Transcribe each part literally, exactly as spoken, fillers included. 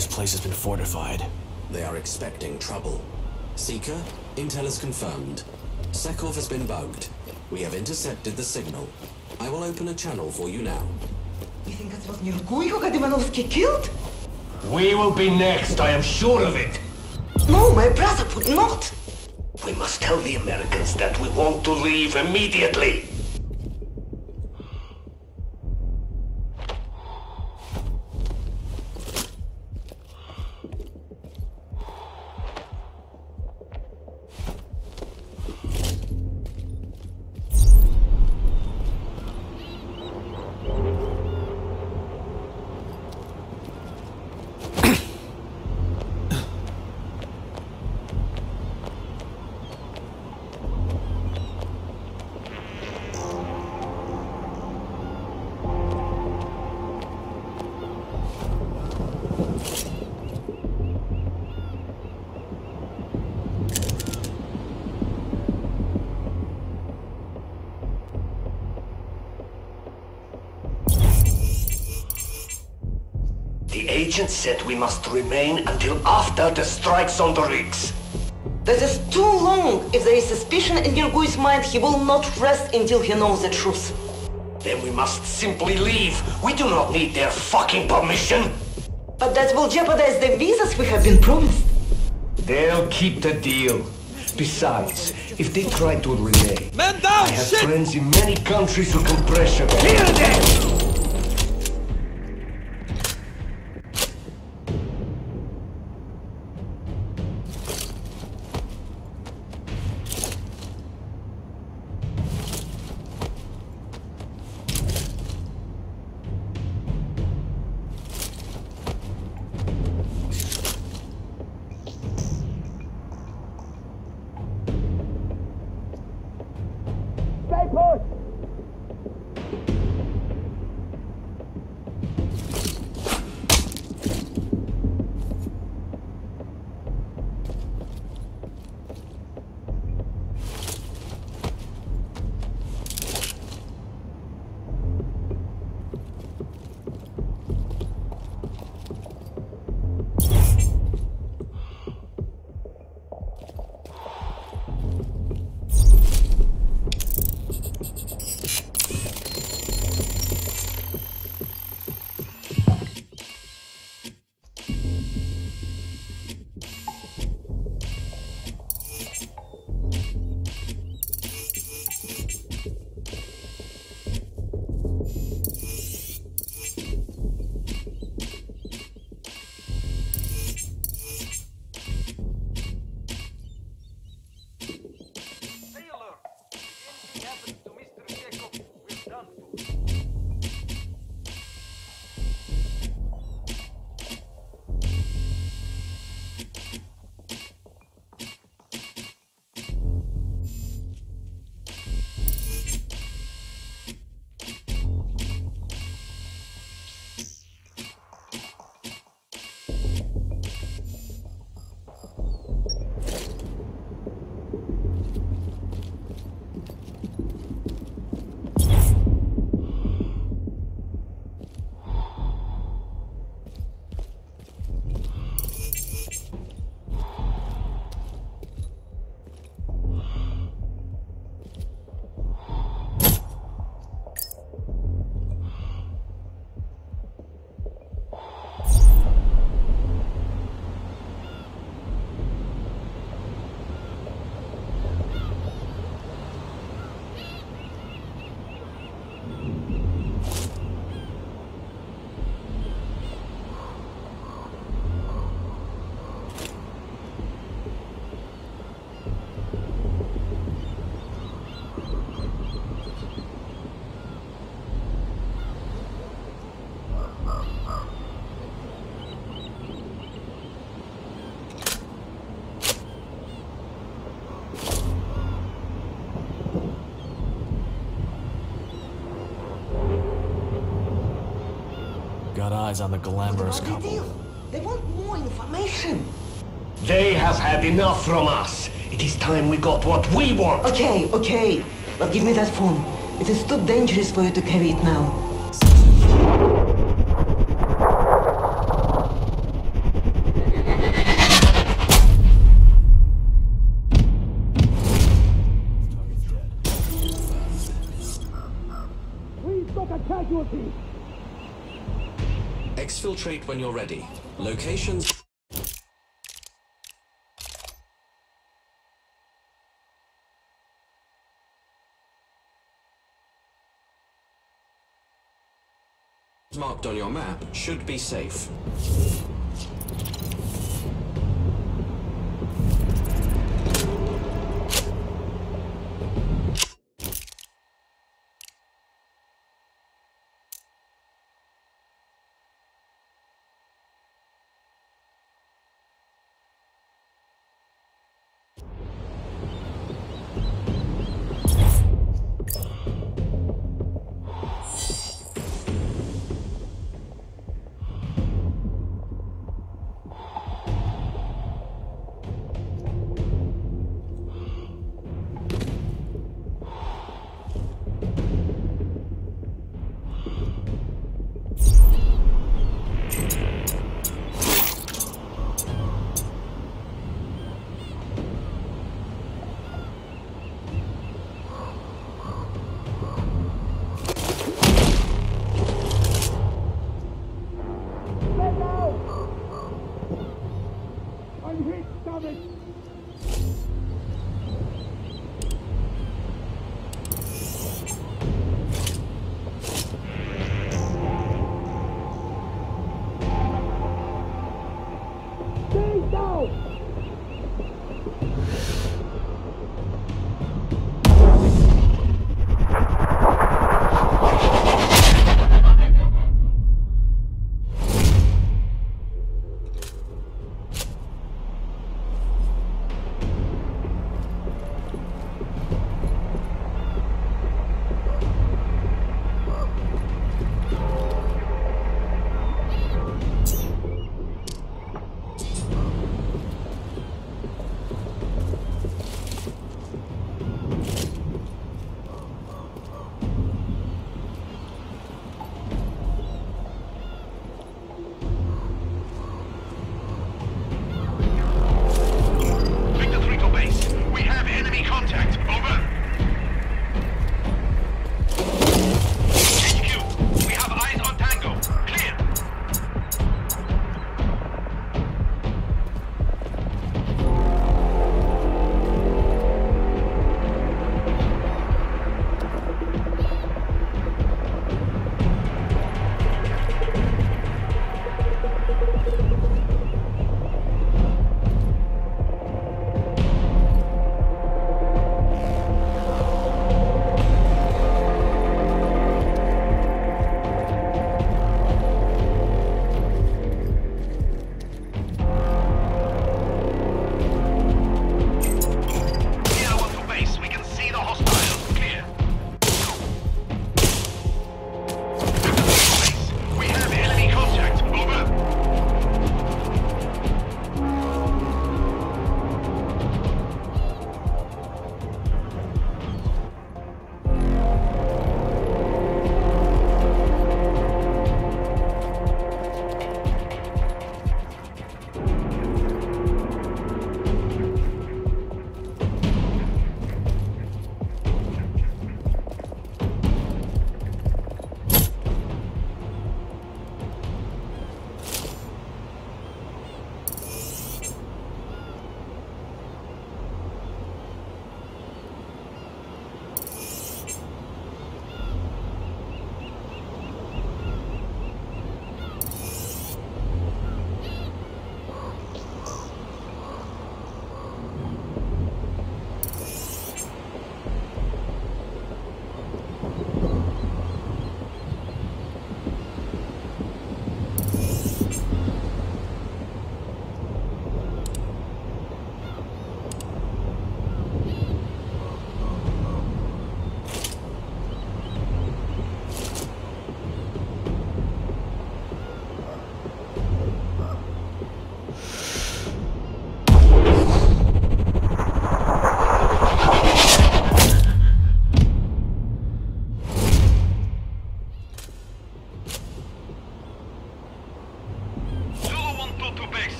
This place has been fortified. They are expecting trouble. Seeker, intel is confirmed. Sekov has been bugged. We have intercepted the signal. I will open a channel for you now. You think it was Nirgui who got Ivanovsky killed? We will be next, I am sure of it. No, my brother would not. We must tell the Americans that we want to leave immediately. The agent said we must remain until after the strikes on the rigs. That is too long. If there is suspicion in Nirgui's mind, he will not rest until he knows the truth. Then we must simply leave. We do not need their fucking permission. But that will jeopardize the visas we have been promised. They'll keep the deal. Besides, if they try to renege, Man down! I have Shit! friends in many countries who can pressure them. Kill them! Got eyes on the glamorous couple. They want more information. They have had enough from us. It is time we got what we want. Okay, okay. But give me that phone. It is too dangerous for you to carry it now. Exfiltrate when you're ready. Locations... marked on your map should be safe.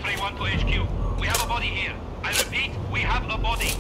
Everyone to H Q. We have a body here. I repeat, we have a body.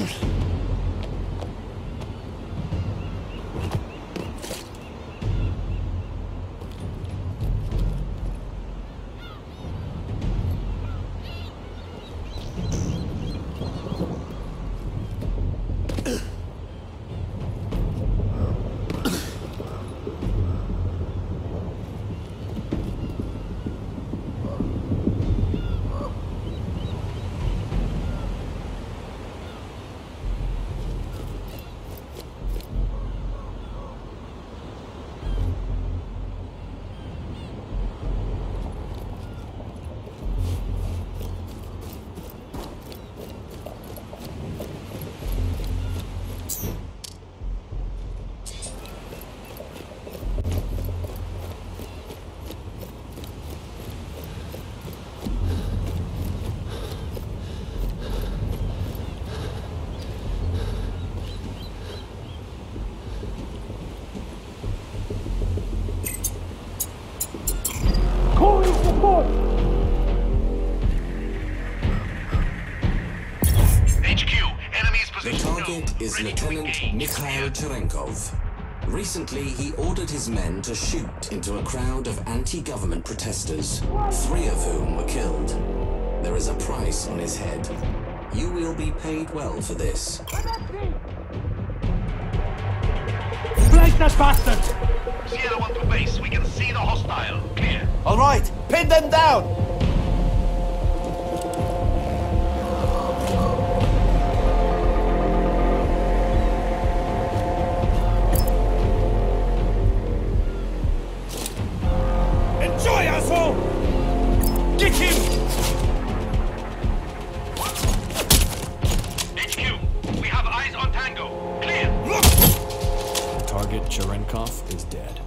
Is Lieutenant Mikhail Cherenkov. Recently, he ordered his men to shoot into a crowd of anti-government protesters, three of whom were killed. There is a price on his head. You will be paid well for this. Break that bastard! Sierra one to base. We can see the hostile. Clear. All right, pin them down! Cherenkov is dead.